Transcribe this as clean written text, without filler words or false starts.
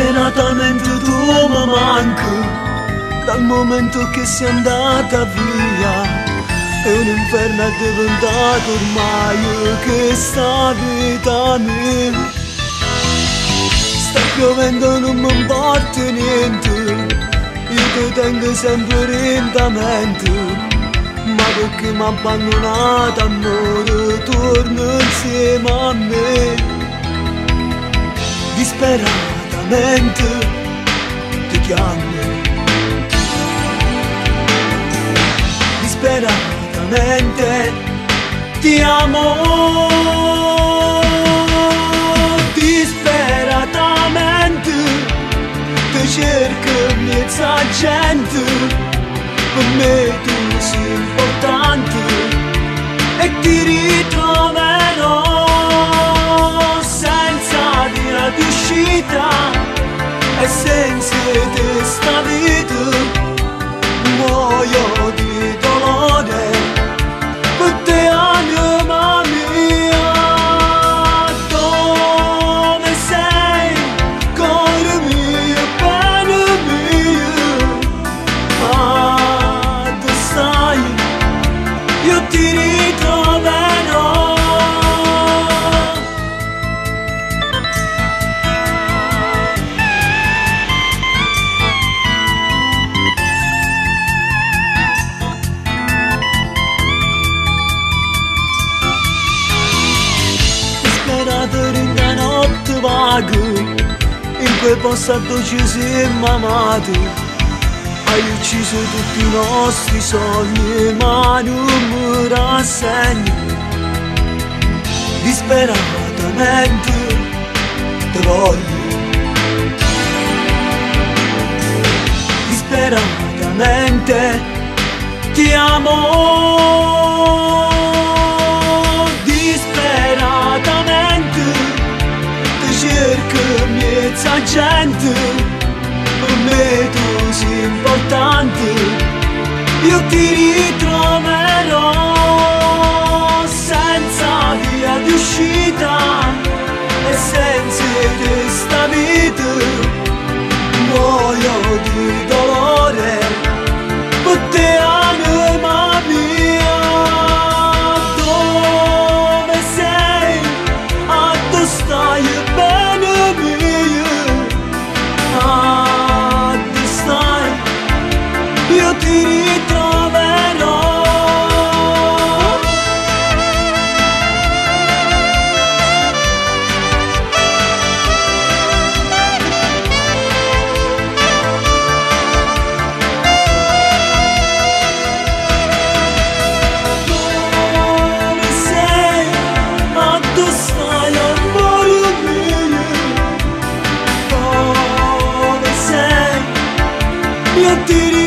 Disperatamente tu mi manchi, dal momento che sei andata via. È un inferno è diventato ormai questa vita mia. Sta piovendo, non mi importa niente, io ti tengo sempre in mente. Ma perché mi ha abbandonato amore, torna insieme a me. Disperatamente ti chiamo, disperatamente ti amo, disperatamente ti cerco mezza gente. Per me tu sei importante e ti ritroverò senza via d'uscita e senza questa vita. Muoio di dolore per te, anima mia. Dove sei, cuore mio, bene mio? Ah, tu sai, io ti ritroverò. In una notte vaga, in quel posto dove ci siamo amati, hai ucciso tutti i nostri sogni, ma non mi rassegno. Disperatamente ti voglio, disperatamente ti amo. Cerco mezza gente, per me tu sei importante, io ti ritroverò senza via d'uscita e senza questa vita. Muoio di dolore per te, anima mia. Dove sei? A dove stai? Io ti ritroverò. Dove sei? A dove stai, amore mio? Dove sei? Io ti ritroverò.